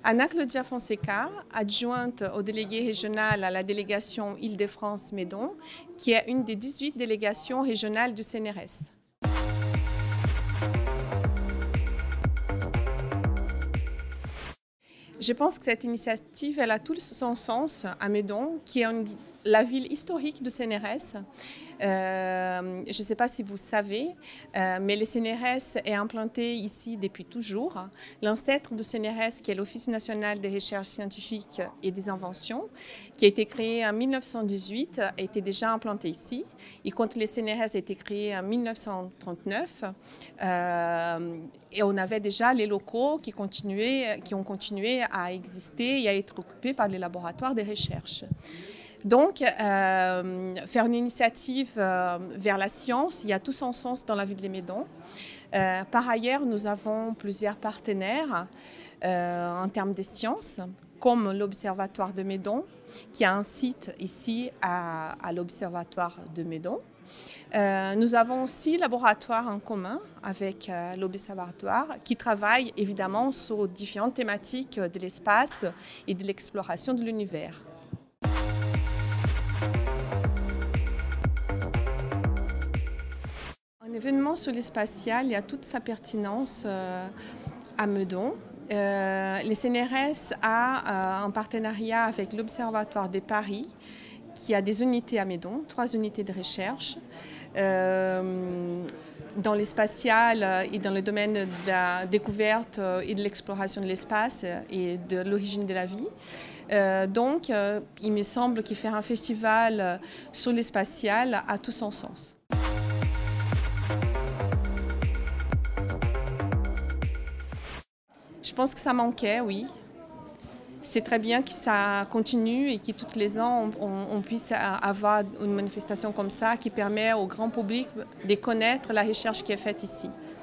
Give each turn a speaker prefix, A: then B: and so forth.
A: Anna Claudia Fonseca, adjointe au délégué régional à la délégation Île-de-France-Médon, qui est une des 18 délégations régionales du CNRS. Je pense que cette initiative, elle a tout son sens à Médon, qui est la ville historique du CNRS. Je ne sais pas si vous savez, mais le CNRS est implanté ici depuis toujours. L'ancêtre du CNRS, qui est l'Office national des recherches scientifiques et des inventions, qui a été créé en 1918, était déjà implanté ici. Et quand le CNRS a été créé en 1939, et on avait déjà les locaux qui ont continué à exister et à être occupés par les laboratoires de recherche. Donc, faire une initiative vers la science, il y a tout son sens dans la ville de Médon. Par ailleurs, nous avons plusieurs partenaires en termes de sciences, comme l'Observatoire de Médon, qui a un site ici à l'Observatoire de Médon. Nous avons aussi un laboratoire en commun avec l'Observatoire qui travaille évidemment sur différentes thématiques de l'espace et de l'exploration de l'univers. Un événement sur l'espacial, il y a toute sa pertinence à Meudon. Le CNRS a un partenariat avec l'Observatoire de Paris qui a des unités à Médon, 3 unités de recherche. Dans l'espacial et dans le domaine de la découverte et de l'exploration de l'espace et de l'origine de la vie. Donc, il me semble que faire un festival sur l'espacial a tout son sens. Je pense que ça manquait, oui. C'est très bien que ça continue et que tous les ans, on puisse avoir une manifestation comme ça qui permet au grand public de connaître la recherche qui est faite ici.